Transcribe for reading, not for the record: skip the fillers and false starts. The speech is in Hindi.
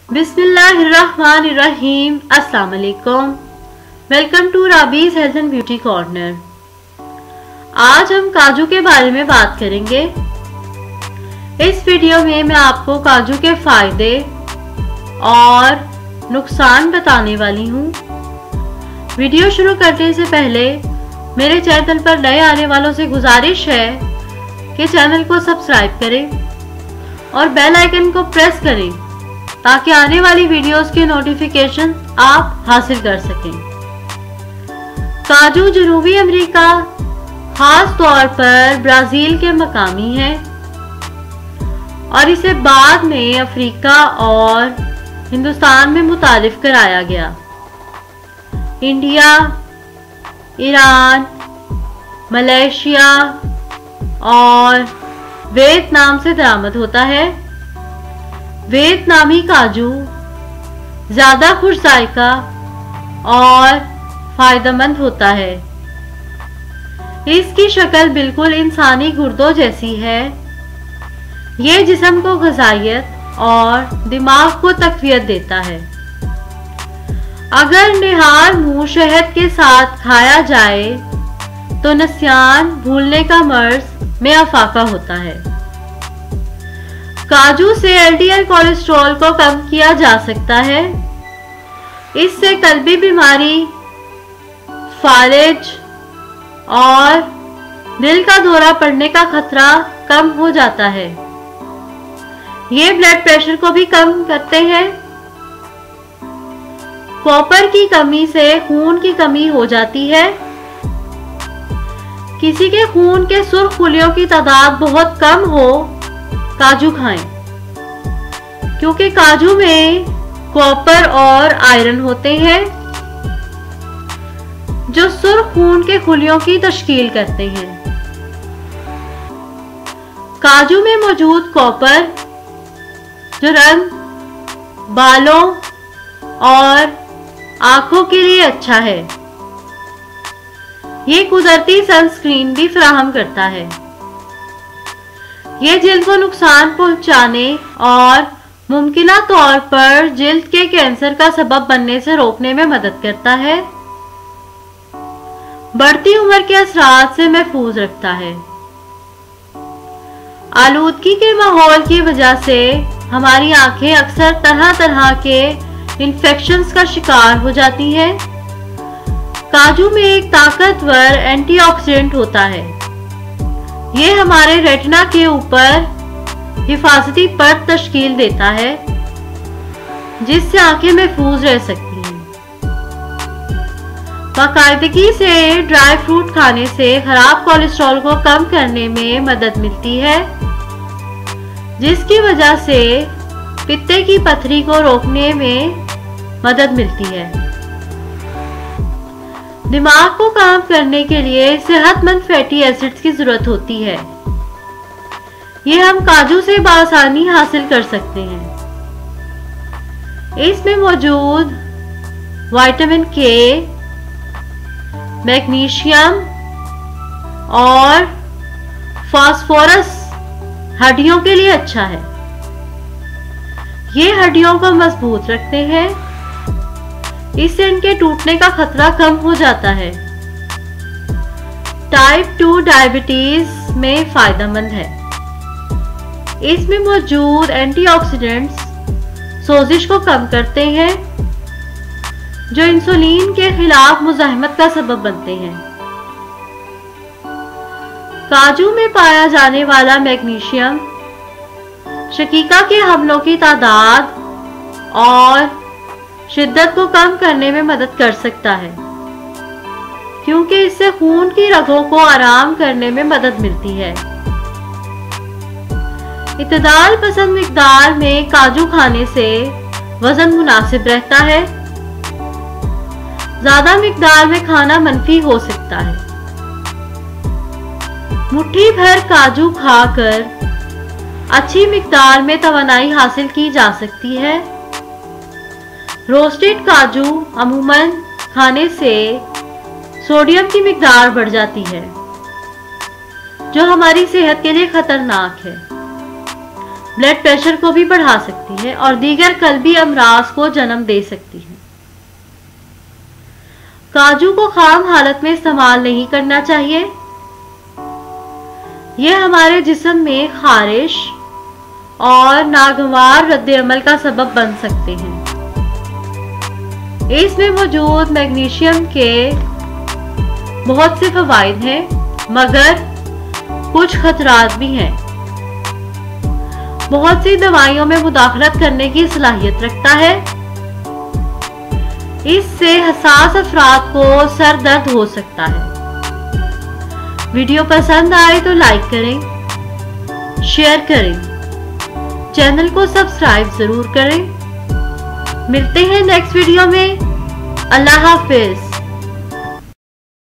बिस्मिल्लाहिर्रहमानिर्रहीम। अस्सलाम वालेकुम। Welcome to Rabi's health and beauty corner. आज हम काजू के बारे में बात करेंगे। इस वीडियो में मैं आपको काजू के फायदे और नुकसान बताने वाली हूँ। वीडियो शुरू करने से पहले मेरे चैनल पर नए आने वालों से गुजारिश है कि चैनल को सब्सक्राइब करें और बेल आइकन को प्रेस करें ताकि आने वाली वीडियोस के नोटिफिकेशन आप हासिल कर सकें। काजू जनूबी अमेरिका, खास तौर पर ब्राजील के मकामी है और इसे बाद में अफ्रीका और हिंदुस्तान में मुतारिफ कराया गया। इंडिया, ईरान, मलेशिया और वियतनाम से दरामद होता है। वियतनामी काजू ज्यादा खुश जायका और फायदेमंद होता है। इसकी शक्ल बिल्कुल इंसानी गुर्दों जैसी है। ये जिस्म को ग़िज़ाइयत और दिमाग को तक़वियत देता है। अगर निहार मुंह शहद के साथ खाया जाए तो नस्यान, भूलने का मर्ज में अफाका होता है। काजू से एलडीएल कोलेस्ट्रॉल को कम किया जा सकता है। इससे कल्बी बीमारी, फालिज और दिल का दौरा पड़ने का खतरा कम हो जाता है। ये ब्लड प्रेशर को भी कम करते हैं। कॉपर की कमी से खून की कमी हो जाती है। किसी के खून के सुर्ख खुलियों की तादाद बहुत कम हो, काजू खाएं, क्योंकि काजू में कॉपर और आयरन होते हैं जो सुर्ख खून के खुलियों की तश्कील करते हैं। काजू में मौजूद कॉपर जो रंग, बालों और आंखों के लिए अच्छा है, ये कुदरती सनस्क्रीन भी फराहम करता है। ये जिल्द को नुकसान पहुंचाने और मुमकिना तौर पर जिल्द के कैंसर का सबब बनने से रोकने में मदद करता है। बढ़ती उम्र के असरात से महफूज रखता है। आलूदगी के माहौल की वजह से हमारी आंखें अक्सर तरह तरह के इन्फेक्शंस का शिकार हो जाती हैं। काजू में एक ताकतवर एंटीऑक्सीडेंट होता है। ये हमारे रेटिना के ऊपर हिफाजती परत तश्कील देता है जिससे आंखें महफूज रह सकती हैं। बाकायदगी से ड्राई फ्रूट खाने से खराब कोलेस्ट्रॉल को कम करने में मदद मिलती है, जिसकी वजह से पित्ते की पथरी को रोकने में मदद मिलती है। दिमाग को काम करने के लिए सेहतमंद फैटी एसिड्स की जरूरत होती है। ये हम काजू से बासानी हासिल कर सकते हैं। इसमें मौजूद विटामिन के, मैग्नीशियम और फास्फोरस हड्डियों के लिए अच्छा है। ये हड्डियों को मजबूत रखते हैं। इससे इनके टूटने का खतरा कम हो जाता है। टाइप 2 डायबिटीज में फायदेमंद है। इसमें मौजूद एंटीऑक्सीडेंट्स सोजिश को कम करते हैं जो इंसुलिन के खिलाफ मुजाहिमत का सबब बनते हैं। काजू में पाया जाने वाला मैग्नीशियम शकीका के हमलों की तादाद और शिद्दत को कम करने में मदद कर सकता है, क्योंकि इससे खून की रगों को आराम करने में मदद मिलती है। इत्तेदाल पसंद मिकदार में काजू खाने से वजन मुनासिब रहता है। ज्यादा मिकदार में खाना मनफी हो सकता है। मुट्ठी भर काजू खाकर अच्छी मिकदार में तवानाई हासिल की जा सकती है। रोस्टेड काजू अमूमन खाने से सोडियम की मिकदार बढ़ जाती है, जो हमारी सेहत के लिए खतरनाक है। ब्लड प्रेशर को भी बढ़ा सकती है और दीगर कल्बी अमराज को जन्म दे सकती है। काजू को खाम हालत में इस्तेमाल नहीं करना चाहिए। यह हमारे जिस्म में खारिश और नागवार रद्द-ए-अमल का सबब बन सकते हैं। इसमें मौजूद मैग्नीशियम के बहुत से फवाइद हैं, मगर कुछ खतरात भी हैं। बहुत सी दवाइयों में मुदाखलत करने की सलाहियत रखता है। इससे हसास अफराद को सर दर्द हो सकता है। वीडियो पसंद आए तो लाइक करें, शेयर करें, चैनल को सब्सक्राइब जरूर करें। मिलते हैं नेक्स्ट वीडियो में। अल्लाह हाफिज।